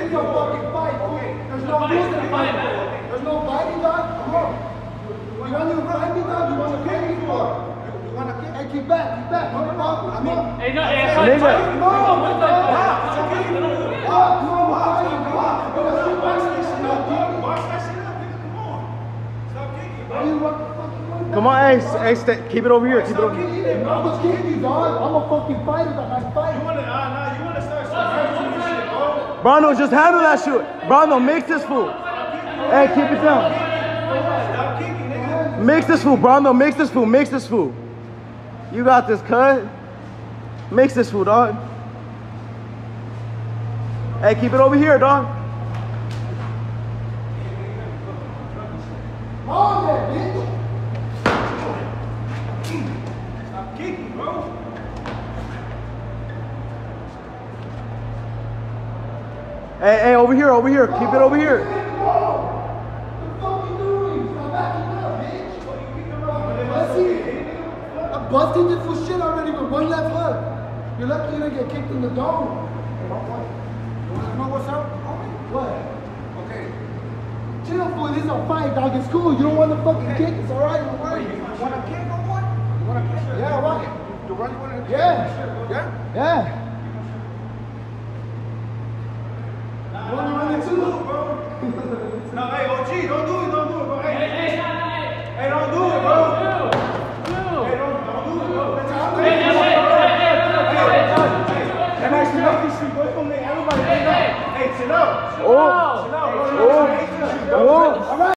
is a fucking fight, okay? There's no rules in the fight. There's no fighting, dog. Come on. You want to fight me, dog? You want to kick me? You want to kick? Hey, keep back, keep back. Come on. I mean, hey, no, hey, come on, Come on, hey, stay, keep it over here. Keep it over here. I'm gonna kick you, dog. I'm a fucking fighter, dog. I fight. You wanna start some shit, bro? Brondo, just handle that shit. Brondo, mix this fool. Hey, keep it down. Stop kicking, nigga. Mix this fool, Brondo. Mix this fool. Mix this fool. You got this, cut. Mix this fool, dog. Hey, keep it over here, dog. On there, bitch. Stop kicking, bro. Hey, over here, over here. Keep it over here. What the fuck you doing? Stop backing up, bitch. Let's see. I'm busting this for shit already with one left hook. You're lucky you didn't get kicked in the dome. You wanna know what's up, homie? What? Okay. Chill, fool. This is a fight, dog. It's cool. You don't want to fucking kick. It's alright. Don't worry. You wanna kick or what? You wanna kick? Yeah, what? You really wanna kick? Yeah. Yeah? Yeah. You wanna run into it, bro? No, hey, OG, don't do it, bro. Hey, don't do it, bro. Hey, don't do it, bro. And I should make this shit, bro. It's gonna make everybody, hey, sit up. Oh.